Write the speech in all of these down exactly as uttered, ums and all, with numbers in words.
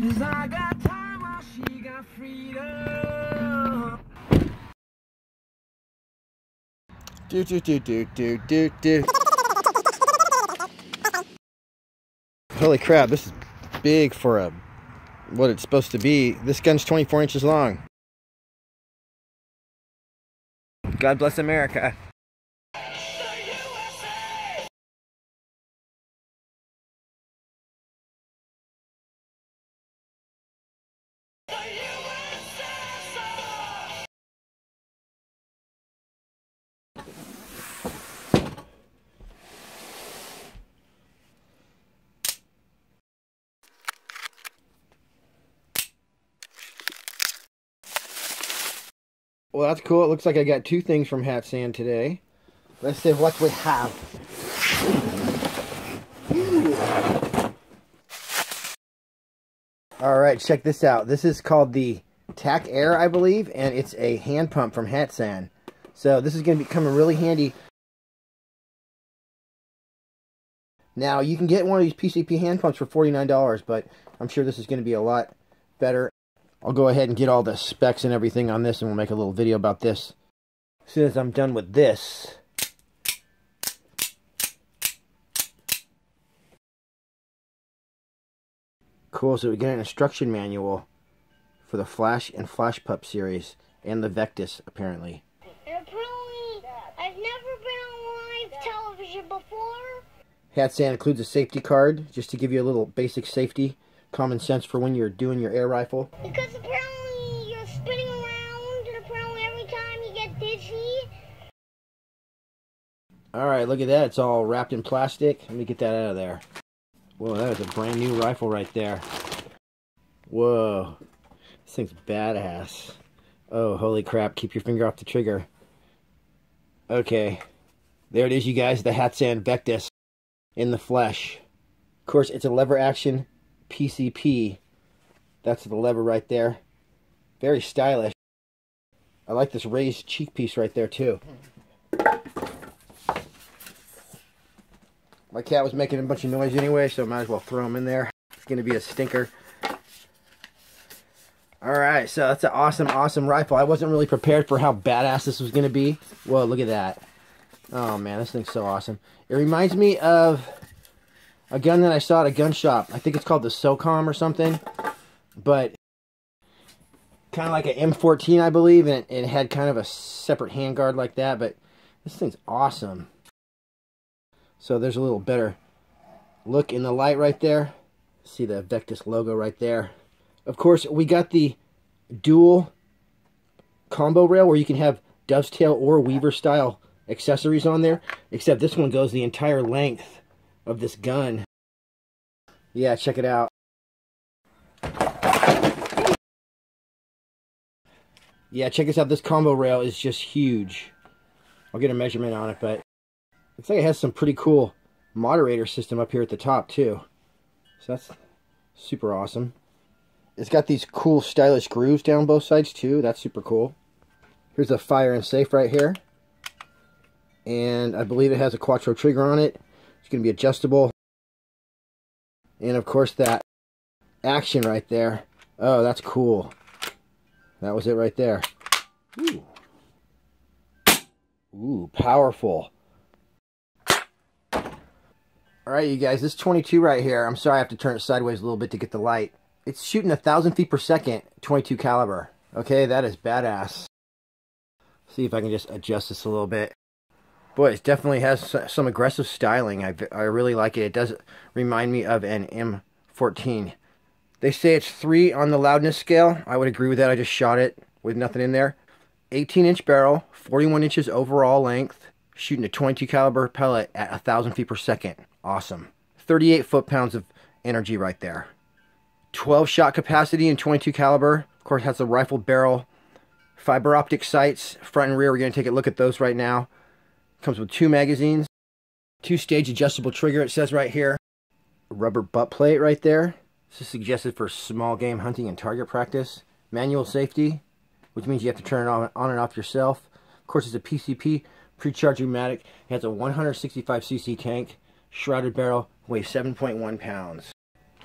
'Cause I got time while she got freedom. Do do do do do do do. Holy crap, this is big for a what it's supposed to be. This gun's twenty-four inches long. God bless America. Well, that's cool. It looks like I got two things from Hatsan today. Let's see what we have. Alright, check this out. This is called the Tac Air, I believe, and it's a hand pump from Hatsan. So this is going to become really handy. Now, you can get one of these P C P hand pumps for forty-nine dollars, but I'm sure this is going to be a lot better. I'll go ahead and get all the specs and everything on this, and we'll make a little video about this as soon as I'm done with this. Cool, so we get an instruction manual for the Flash and Flash Pup series, and the Vectis, apparently. And apparently, I've never been on live television before. Hatsan includes a safety card, just to give you a little basic safety, common sense for when you're doing your air rifle. Because apparently you're spinning around, and apparently every time you get dizzy. Alright, look at that. It's all wrapped in plastic. Let me get that out of there. Whoa, that is a brand new rifle right there. Whoa. This thing's badass. Oh, holy crap. Keep your finger off the trigger. Okay. There it is, you guys. The Hatsan Vectis in the flesh. Of course, it's a lever action P C P. That's the lever right there. Very stylish. I like this raised cheek piece right there too. My cat was making a bunch of noise anyway, so I might as well throw him in there. It's going to be a stinker. Alright, so that's an awesome, awesome rifle. I wasn't really prepared for how badass this was going to be. Whoa, look at that. Oh man, this thing's so awesome. It reminds me of a gun that I saw at a gun shop. I think it's called the SOCOM or something. But kind of like an M fourteen, I believe. And it, it had kind of a separate handguard like that. But this thing's awesome. So there's a little better look in the light right there. See the Vectis logo right there. Of course, we got the dual combo rail where you can have dovetail or weaver style accessories on there. Except this one goes the entire length of this gun. Yeah, check it out. Yeah, check this out. This combo rail is just huge. I'll get a measurement on it, but looks like it has some pretty cool moderator system up here at the top too. So that's super awesome. It's got these cool stylish grooves down both sides too. That's super cool. Here's a fire and safe right here. And I believe it has a Quattro trigger on it. It's going to be adjustable. And of course that action right there. Oh, that's cool. That was it right there. Ooh. Ooh, powerful. Alright, you guys, this twenty-two right here, I'm sorry I have to turn it sideways a little bit to get the light. It's shooting a thousand feet per second, twenty-two caliber. Okay, that is badass. See if I can just adjust this a little bit. Boy, it definitely has some aggressive styling. I, I really like it. It does remind me of an M fourteen. They say it's three on the loudness scale. I would agree with that. I just shot it with nothing in there. eighteen inch barrel, forty-one inches overall length, shooting a twenty-two caliber pellet at one thousand feet per second. Awesome. thirty-eight foot-pounds of energy right there. twelve shot capacity in twenty-two caliber. Of course, it has the rifle barrel. Fiber optic sights, front and rear. We're going to take a look at those right now. Comes with two magazines. Two-stage adjustable trigger, it says right here. A rubber butt plate right there. This is suggested for small game hunting and target practice. Manual safety, which means you have to turn it on, on and off yourself. Of course, it's a P C P, pre-charged pneumatic. It has a one hundred sixty-five c c tank. Shrouded barrel, weighs seven point one pounds.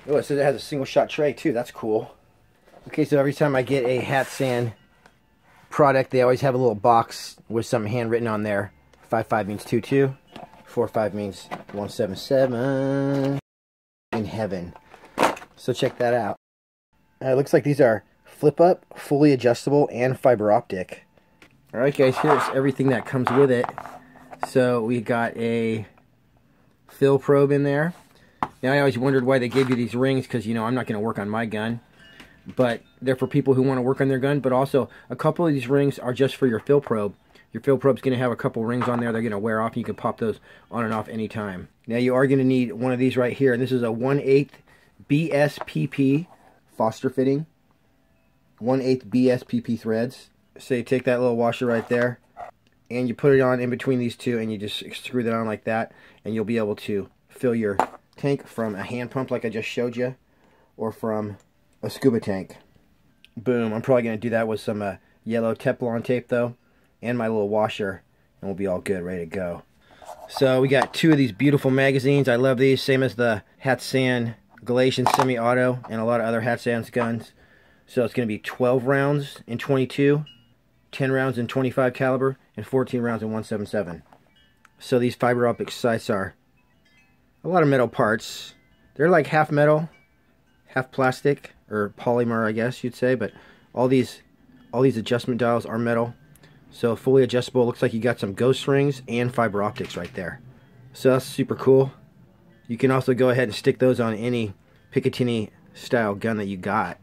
Oh, it says it has a single shot tray too. That's cool. Okay, so every time I get a Hatsan product, they always have a little box with something handwritten on there. five five means two two. four five means one seven seven. In heaven. So check that out. Uh, it looks like these are flip up, fully adjustable, and fiber optic. Alright guys, here's everything that comes with it. So we got a fill probe in there. Now I always wondered why they gave you these rings, because you know I'm not going to work on my gun. But they're for people who want to work on their gun. But also, a couple of these rings are just for your fill probe. Your fill probe's going to have a couple rings on there. They're going to wear off, and you can pop those on and off anytime. Now you are going to need one of these right here. And this is a one eighth B S P P Foster fitting. one eighth B S P P threads. So you take that little washer right there, and you put it on in between these two, and you just screw that on like that, and you'll be able to fill your tank from a hand pump like I just showed you, or from a scuba tank. Boom. I'm probably going to do that with some uh, yellow Teflon tape though, and my little washer, and we'll be all good, ready to go. So we got two of these beautiful magazines. I love these, same as the Hatsan Galatian semi-auto and a lot of other Hatsan's guns. So it's going to be twelve rounds in twenty-two, ten rounds in twenty-five caliber, and fourteen rounds in one seventy-seven. So these fiber optic sights are a lot of metal parts. They're like half metal, half plastic, or polymer I guess you'd say, but all these all these adjustment dials are metal. So fully adjustable. Looks like you got some ghost rings and fiber optics right there. So that's super cool. You can also go ahead and stick those on any Picatinny style gun that you got.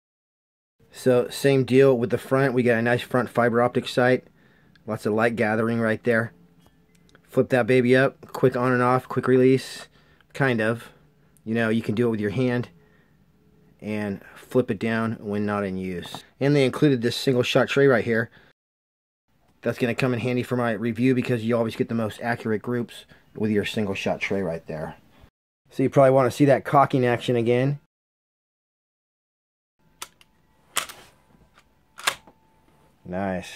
So same deal with the front. We got a nice front fiber optic sight. Lots of light gathering right there. Flip that baby up. Quick on and off. Quick release. Kind of. You know, you can do it with your hand. And flip it down when not in use. And they included this single shot tray right here. That's going to come in handy for my review because you always get the most accurate groups with your single shot tray right there. So you probably want to see that cocking action again. Nice.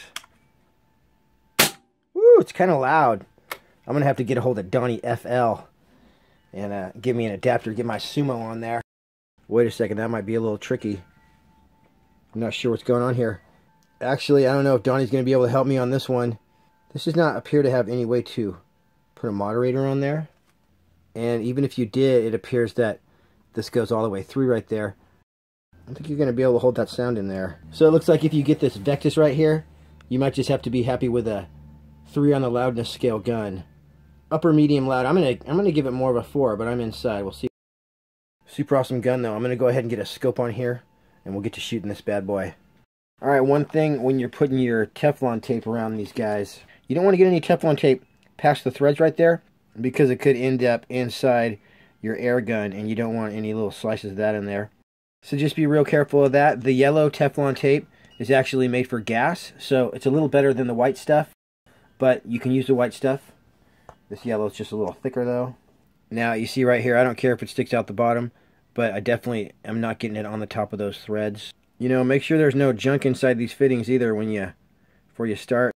Woo, it's kind of loud. I'm going to have to get a hold of Donnie F L and uh, give me an adapter, get my Sumo on there. Wait a second, that might be a little tricky. I'm not sure what's going on here. Actually, I don't know if Donnie's going to be able to help me on this one. This does not appear to have any way to put a moderator on there. And even if you did, it appears that this goes all the way through right there. I don't think you're going to be able to hold that sound in there. So it looks like if you get this Vectis right here, you might just have to be happy with a three on the loudness scale gun. Upper medium loud. I'm going to I'm going to give it more of a four, but I'm inside. We'll see. Super awesome gun though. I'm going to go ahead and get a scope on here, and we'll get to shooting this bad boy. Alright, one thing when you're putting your Teflon tape around these guys, you don't want to get any Teflon tape past the threads right there, because it could end up inside your air gun, and you don't want any little slices of that in there. So just be real careful of that. The yellow Teflon tape is actually made for gas, so it's a little better than the white stuff, but you can use the white stuff. This yellow is just a little thicker though. Now you see right here, I don't care if it sticks out the bottom, but I definitely am not getting it on the top of those threads. You know, make sure there's no junk inside these fittings either when you, before you start.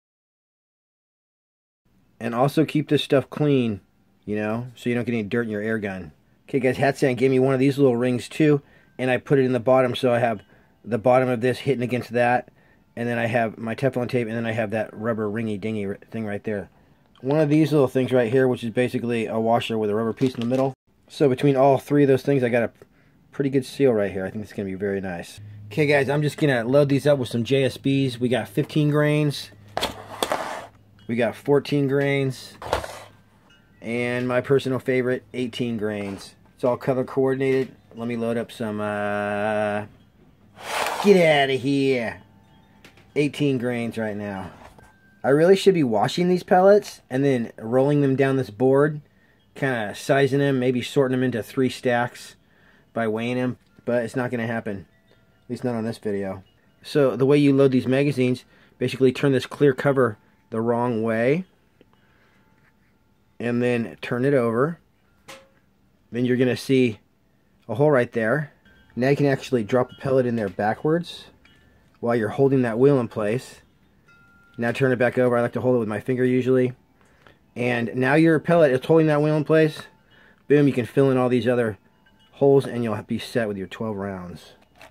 And also keep this stuff clean, you know, so you don't get any dirt in your air gun. Okay guys, Hatsan gave me one of these little rings too, and I put it in the bottom, so I have the bottom of this hitting against that, and then I have my Teflon tape, and then I have that rubber ringy dingy thing right there. One of these little things right here, which is basically a washer with a rubber piece in the middle. So between all three of those things, I got a pretty good seal right here. I think it's going to be very nice. Okay guys, I'm just going to load these up with some J S Bs. We got fifteen grains. We got fourteen grains. And my personal favorite, eighteen grains. It's all color coordinated. Let me load up some, uh... get out of here! eighteen grains right now. I really should be washing these pellets and then rolling them down this board. Kind of sizing them, maybe sorting them into three stacks by weighing them. But it's not going to happen. At least not on this video. So the way you load these magazines, basically turn this clear cover the wrong way. And then turn it over. Then you're going to see a hole right there. Now you can actually drop a pellet in there backwards while you're holding that wheel in place. Now turn it back over. I like to hold it with my finger usually. And now your pellet is holding that wheel in place. Boom, you can fill in all these other holes and you'll be set with your twelve rounds.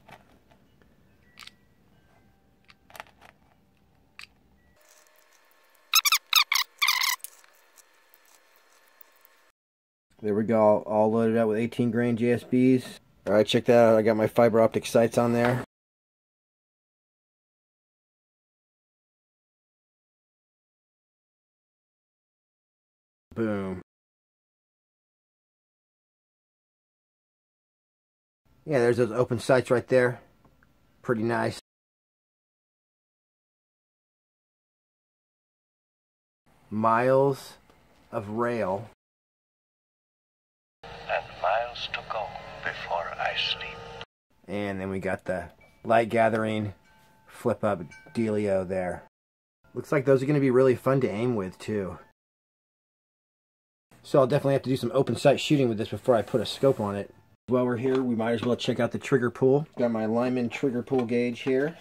There we go, all loaded up with eighteen grain J S Bs. Alright, check that out. I got my fiber optic sights on there. Boom. Yeah, there's those open sights right there. Pretty nice. Miles of rail. And miles to go before I sleep. And then we got the light gathering flip up dealio there. Looks like those are going to be really fun to aim with too. So I'll definitely have to do some open sight shooting with this before I put a scope on it. While we're here, we might as well check out the trigger pull. Got my Lyman trigger pull gauge here.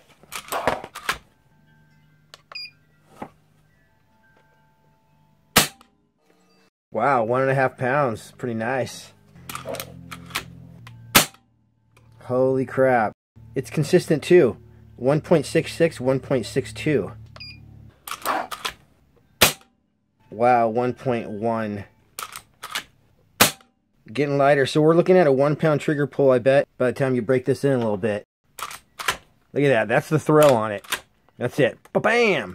Wow, one and a half pounds. Pretty nice. Holy crap. It's consistent too. one point six six, one point six two. Wow, one point one. Getting lighter. So we're looking at a one pound trigger pull, I bet, by the time you break this in a little bit. Look at that. That's the throw on it. That's it. Ba-bam!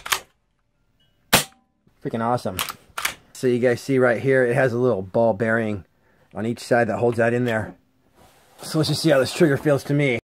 Freaking awesome. So you guys see right here, it has a little ball bearing on each side that holds that in there. So let's just see how this trigger feels to me.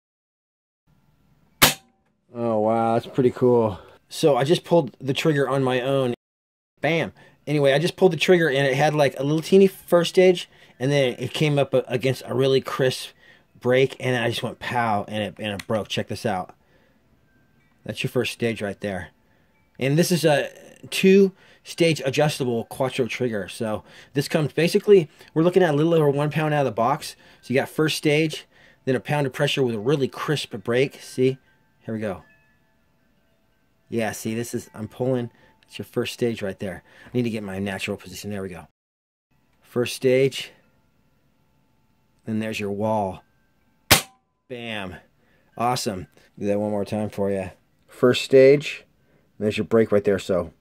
Oh wow, that's pretty cool. So I just pulled the trigger on my own. Bam! Anyway, I just pulled the trigger and it had like a little teeny first stage, and then it came up against a really crisp break, and I just went pow, and it, and it broke. Check this out. That's your first stage right there. And this is a two stage adjustable Quattro trigger. So this comes basically, we're looking at a little over one pound out of the box. So you got first stage, then a pound of pressure with a really crisp break. See, here we go. Yeah, see, this is, I'm pulling, it's your first stage right there. I need to get my natural position. There we go. First stage, then there's your wall. Bam. Awesome. Do that one more time for you. First stage, there's your break right there. So,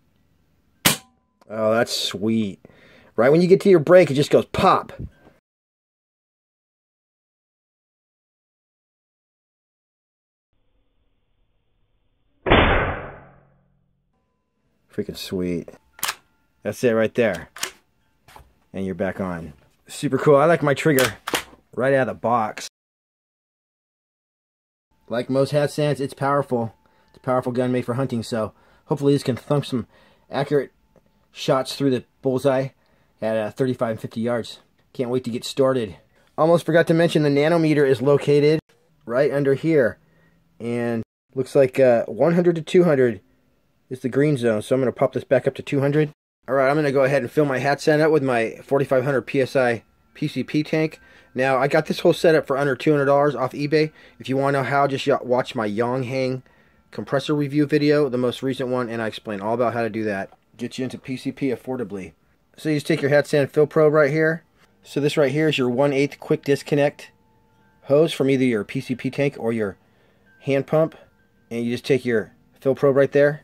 oh, that's sweet. Right when you get to your break, it just goes pop. Freaking sweet. That's it right there. And you're back on. Super cool. I like my trigger right out of the box. Like most Hatsans, it's powerful. It's a powerful gun made for hunting, so hopefully this can thump some accurate shots through the bullseye at uh, thirty-five and fifty yards. Can't wait to get started. Almost forgot to mention the nanometer is located right under here. And looks like uh, one hundred to two hundred is the green zone, so I'm going to pop this back up to two hundred. Alright, I'm going to go ahead and fill my Hatsan up with my forty-five hundred P S I P C P tank. Now, I got this whole setup for under two hundred dollars off eBay. If you want to know how, just watch my Yonghang compressor review video, the most recent one, and I explain all about how to do that. Get you into P C P affordably. So you just take your Hatsan fill probe right here. So this right here is your one eighth quick disconnect hose from either your P C P tank or your hand pump. And you just take your fill probe right there.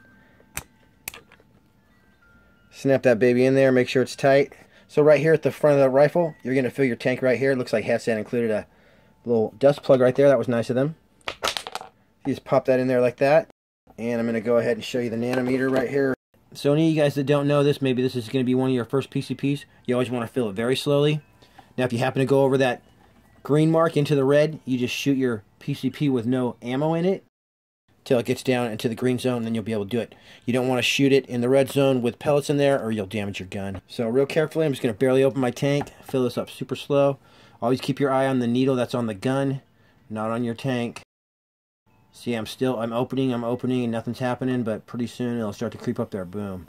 Snap that baby in there, make sure it's tight. So right here at the front of the rifle, you're going to fill your tank right here. It looks like Hatsan included a little dust plug right there. That was nice of them. You just pop that in there like that. And I'm going to go ahead and show you the nanometer right here. So any of you guys that don't know this, maybe this is going to be one of your first P C Ps. You always want to fill it very slowly. Now if you happen to go over that green mark into the red, you just shoot your P C P with no ammo in it till it gets down into the green zone, and then you'll be able to do it. You don't want to shoot it in the red zone with pellets in there or you'll damage your gun. So real carefully, I'm just going to barely open my tank, fill this up super slow. Always keep your eye on the needle that's on the gun, not on your tank. See, I'm still, I'm opening, I'm opening, and nothing's happening, but pretty soon it'll start to creep up there. Boom.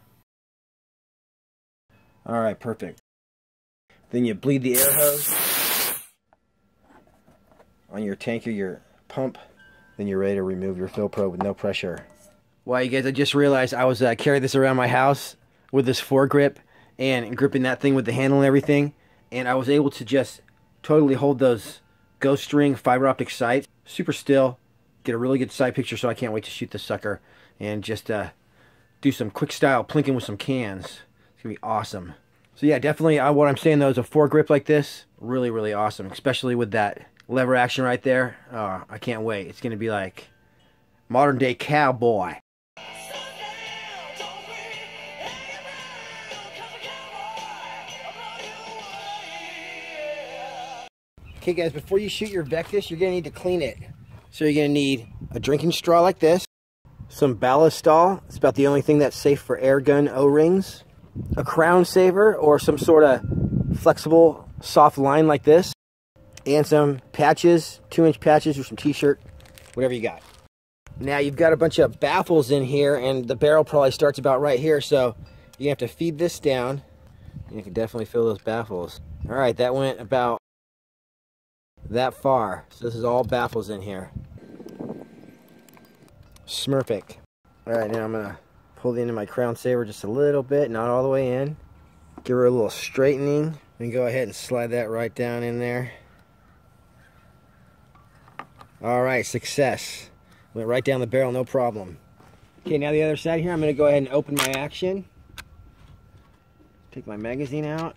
Alright, perfect. Then you bleed the air hose on your tank or your pump. Then you're ready to remove your fill probe with no pressure. Wow, you guys, I just realized I was uh, carrying this around my house with this foregrip and gripping that thing with the handle and everything. and I was able to just totally hold those ghost string fiber optic sights super still, get a really good side picture, so I can't wait to shoot this sucker and just uh, do some quick style plinking with some cans. It's gonna be awesome. So yeah, definitely uh, what I'm saying though is a foregrip like this, really, really awesome, especially with that lever action right there. Oh, I can't wait. It's gonna be like modern day cowboy. Okay guys, before you shoot your Vectis, you're gonna need to clean it. So you're gonna need a drinking straw like this, some ballistol, it's about the only thing that's safe for air gun O-rings, a crown saver or some sort of flexible soft line like this, and some patches, two inch patches or some t-shirt, whatever you got. Now you've got a bunch of baffles in here, and the barrel probably starts about right here, so you have to feed this down. You can definitely fill those baffles. All right, that went about that far. So this is all baffles in here. Smurfik. All right, now I'm gonna pull the end of my crown saver just a little bit, not all the way in. Give her a little straightening, and go ahead and slide that right down in there. All right, success. Went right down the barrel, no problem. Okay, now the other side here, I'm gonna go ahead and open my action. Take my magazine out.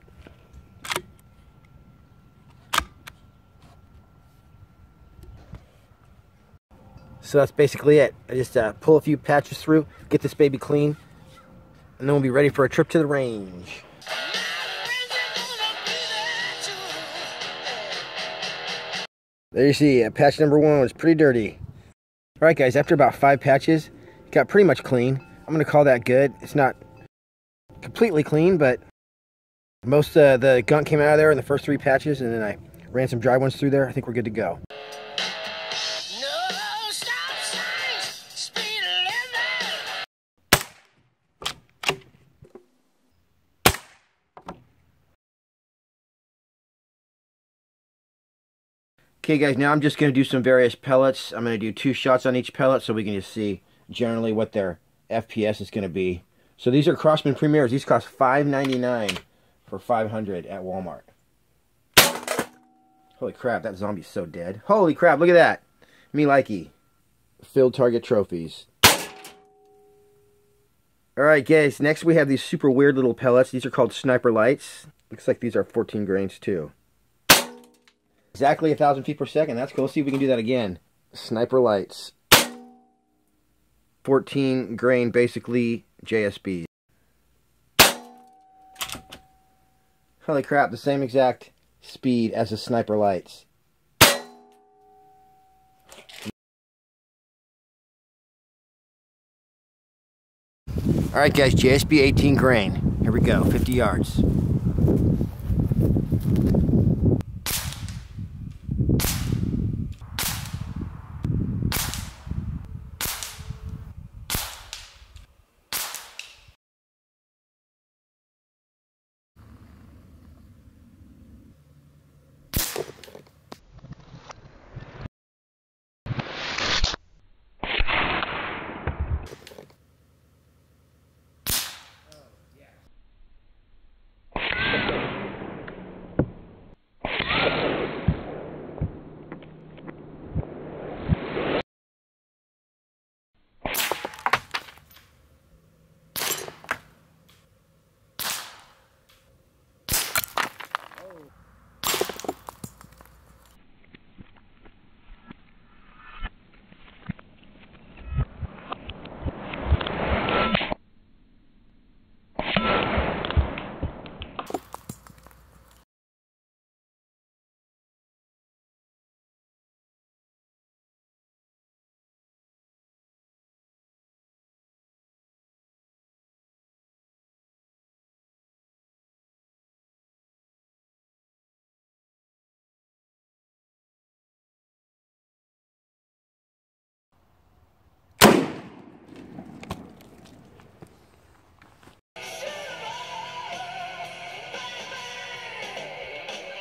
So that's basically it. I just uh, pull a few patches through, get this baby clean, and then we'll be ready for a trip to the range. There you see, uh, patch number one was pretty dirty. Alright guys, after about five patches, it got pretty much clean. I'm going to call that good. It's not completely clean, but most of uh, the gunk came out of there in the first three patches, and then I ran some dry ones through there. I think we're good to go. Okay guys, now I'm just going to do some various pellets. I'm going to do two shots on each pellet so we can just see generally what their F P S is going to be. So these are Crosman Premiers. These cost five ninety-nine for five hundred at Walmart. Holy crap, that zombie's so dead. Holy crap, look at that. Me likey. Filled target trophies. Alright guys, next we have these super weird little pellets. These are called Sniper Lights. Looks like these are fourteen grains too. Exactly a thousand feet per second. That's cool. Let's see if we can do that again. Sniper Lights. fourteen grain, basically J S Bs. Holy crap, the same exact speed as the Sniper Lights. Alright guys, J S B eighteen grain. Here we go, fifty yards.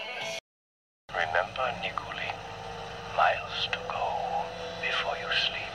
Remember, Nicolene, miles to go before you sleep.